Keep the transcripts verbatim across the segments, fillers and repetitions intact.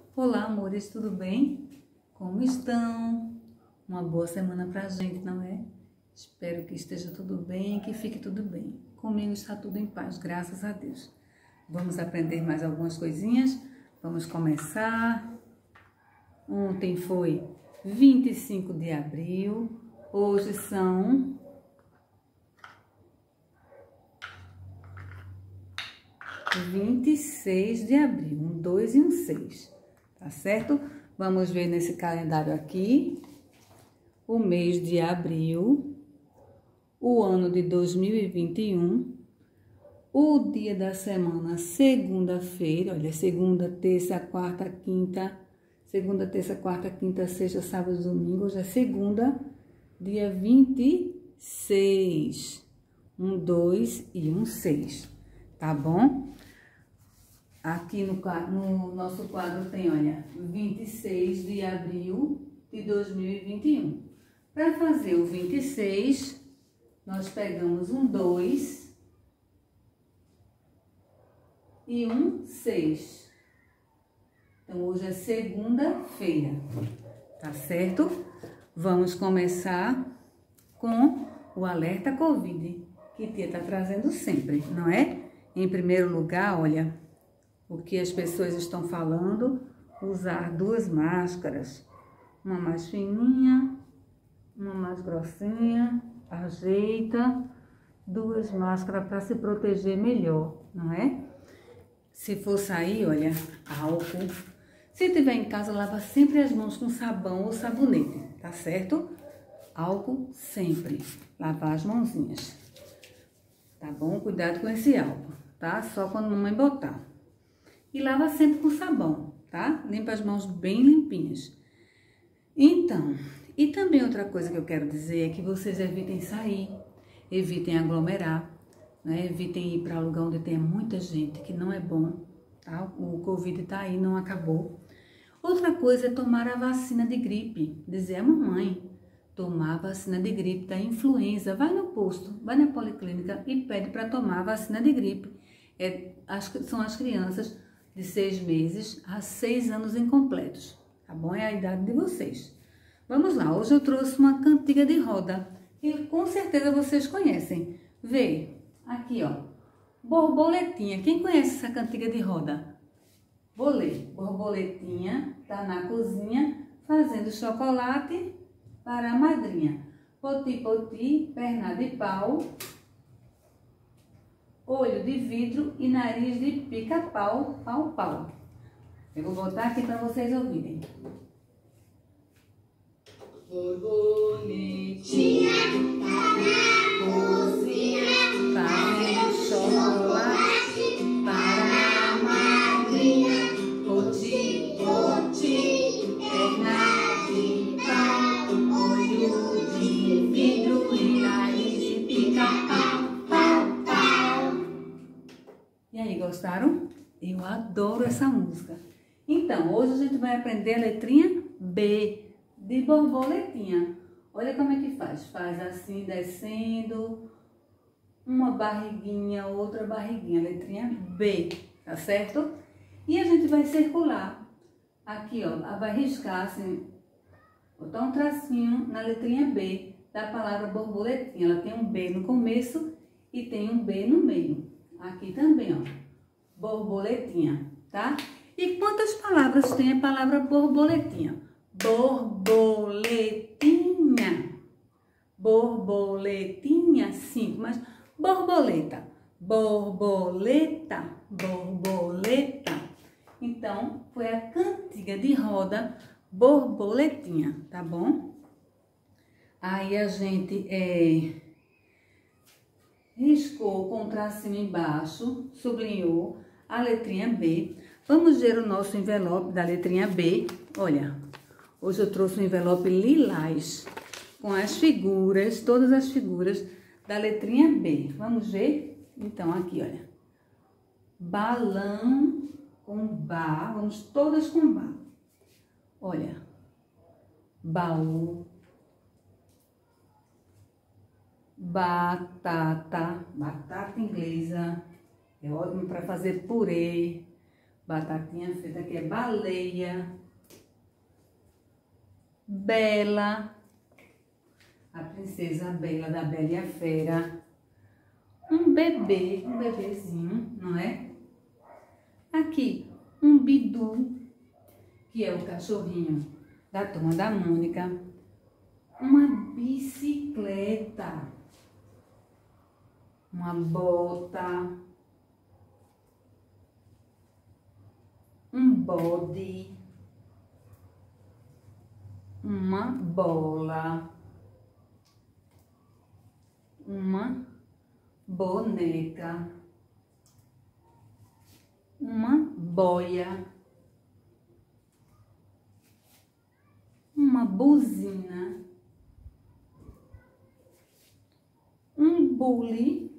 Olá, amores, tudo bem? Como estão? Uma boa semana pra gente, não é? Espero que esteja tudo bem, que fique tudo bem. Comigo está tudo em paz, graças a Deus. Vamos aprender mais algumas coisinhas? Vamos começar. Ontem foi vinte e cinco de abril, hoje são vinte e seis de abril, um dois e um seis, tá certo? Vamos ver nesse calendário aqui, o mês de abril, o ano de dois mil e vinte e um, o dia da semana, segunda-feira, olha, segunda, terça, quarta, quinta, segunda, terça, quarta, quinta, sexta, sábado, domingo, hoje é segunda, dia vinte e seis, um dois e um seis, tá bom? Aqui no, no nosso quadro tem, olha, vinte e seis de abril de dois mil e vinte e um. Para fazer o vinte e seis, nós pegamos um dois e um seis. Então, hoje é segunda-feira, tá certo? Vamos começar com o alerta Covid, que tia tá trazendo sempre, não é? Em primeiro lugar, olha, o que as pessoas estão falando, usar duas máscaras, uma mais fininha, uma mais grossinha, ajeita, duas máscaras para se proteger melhor, não é? Se for sair, olha, álcool. Se tiver em casa, lava sempre as mãos com sabão ou sabonete, tá certo? Álcool sempre, lavar as mãozinhas, tá bom? Cuidado com esse álcool, tá? Só quando a mamãe botar. E lava sempre com sabão, tá? Limpa as mãos bem limpinhas. Então, e também outra coisa que eu quero dizer é que vocês evitem sair, evitem aglomerar, né? Evitem ir para lugar onde tenha muita gente, que não é bom, tá? O Covid tá aí, não acabou. Outra coisa é tomar a vacina de gripe. Dizer a mamãe, tomar a vacina de gripe da influenza. Vai no posto, vai na policlínica e pede para tomar a vacina de gripe. É, as, são as crianças de seis meses a seis anos incompletos, tá bom? É a idade de vocês. Vamos lá, hoje eu trouxe uma cantiga de roda, e com certeza vocês conhecem. Vê, aqui ó, borboletinha. Quem conhece essa cantiga de roda? Vou ler. Borboletinha tá na cozinha fazendo chocolate para a madrinha. Poti, poti, perna de pau, olho de vidro e nariz de pica-pau, pau, pau. Eu vou botar aqui para vocês ouvirem. Borboletinha tá na cozinha fazendo chocolate para a madrinha. Poti, poti, perna de pau, olho de vidro e nariz de pica-pau. E aí, gostaram? Eu adoro essa música. Então, hoje a gente vai aprender a letrinha B, de borboletinha. Olha como é que faz. Faz assim, descendo, uma barriguinha, outra barriguinha, letrinha B, tá certo? E a gente vai circular. Aqui, ó, vai riscar assim, botar um tracinho na letrinha B da palavra borboletinha. Ela tem um B no começo e tem um B no meio. Aqui também, ó, borboletinha, tá? E quantas palavras tem a palavra borboletinha? Borboletinha. Borboletinha, cinco, mas borboleta, borboleta, borboleta. Então, foi a cantiga de roda borboletinha, tá bom? Aí a gente é... riscou com o tracinho embaixo, sublinhou a letrinha B. Vamos ver o nosso envelope da letrinha B. Olha, hoje eu trouxe um envelope lilás com as figuras, todas as figuras da letrinha B. Vamos ver? Então, aqui, olha. Balão com Bá, vamos todas com Bá. Olha, baú. Batata, batata inglesa, é ótimo para fazer purê. Batatinha frita, que é baleia. Bela, a princesa Bela, da Bela e a Fera. Um bebê, um bebezinho, não é? Aqui, um Bidu, que é o cachorrinho da Turma da Mônica. Uma bicicleta. Uma bota. Um bode. Uma bola. Uma boneca. Uma boia. Uma buzina. Um bule.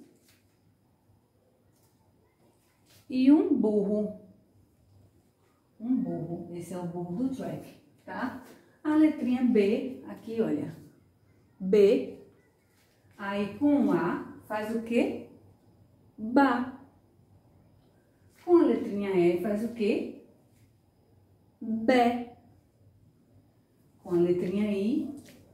E um burro. Um burro. Esse é o burro do Shrek, tá? A letrinha B, aqui, olha. B. Aí, com A, faz o quê? Ba. Com a letrinha E, faz o quê? Bé. Com a letrinha I,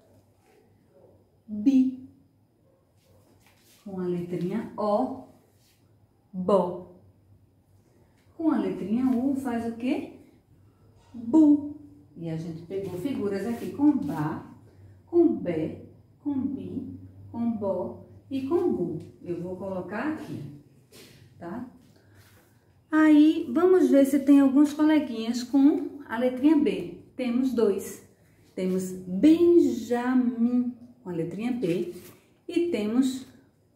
Bi. Com a letrinha O, Bo. Com a letrinha U, faz o quê? Bu. E a gente pegou figuras aqui com Ba, com Bé, com Bi, com Bo e com Bu. Eu vou colocar aqui, tá? Aí, vamos ver se tem alguns coleguinhas com a letrinha B. Temos dois. Temos Benjamin com a letrinha B e temos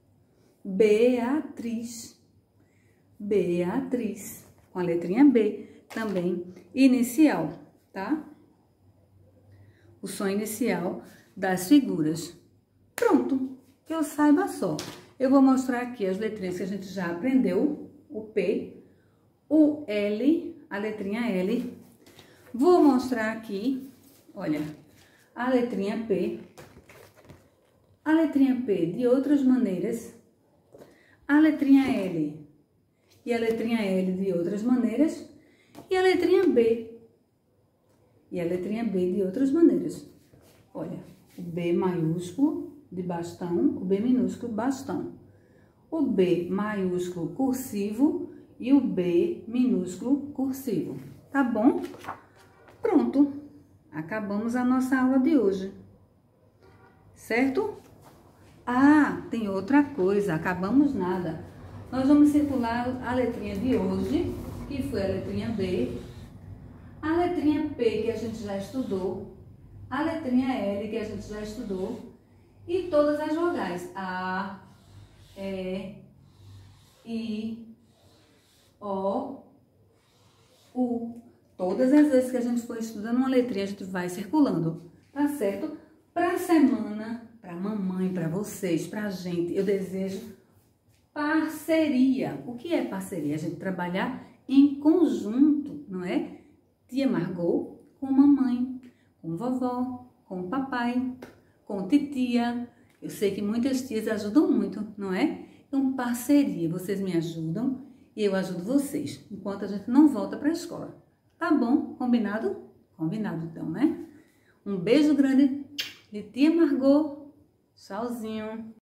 Beatriz. Beatriz com a letrinha B também, inicial, tá? O som inicial das figuras. Pronto, que eu saiba só. Eu vou mostrar aqui as letrinhas que a gente já aprendeu. O P, o L, a letrinha L. Vou mostrar aqui, olha, a letrinha P. A letrinha P de outras maneiras. A letrinha L e a letrinha L de outras maneiras. E a letrinha B. E a letrinha B de outras maneiras. Olha, o B maiúsculo de bastão, o B minúsculo bastão. O B maiúsculo cursivo e o B minúsculo cursivo. Tá bom? Pronto. Acabamos a nossa aula de hoje. Certo? Ah, tem outra coisa. Acabamos nada. Nós vamos circular a letrinha de hoje, que foi a letrinha B. A letrinha P, que a gente já estudou, a letrinha L, que a gente já estudou, e todas as vogais. A, E, I, O, U. Todas as vezes que a gente for estudando uma letrinha, a gente vai circulando, tá certo? Para a semana, para a mamãe, para vocês, para a gente, eu desejo parceria. O que é parceria? A gente trabalhar em conjunto, não é? Tia Margot com mamãe, com vovó, com papai, com titia. Eu sei que muitas tias ajudam muito, não é? Então, parceria. Vocês me ajudam e eu ajudo vocês, enquanto a gente não volta para a escola. Tá bom? Combinado? Combinado, então, né? Um beijo grande de tia Margot. Tchauzinho.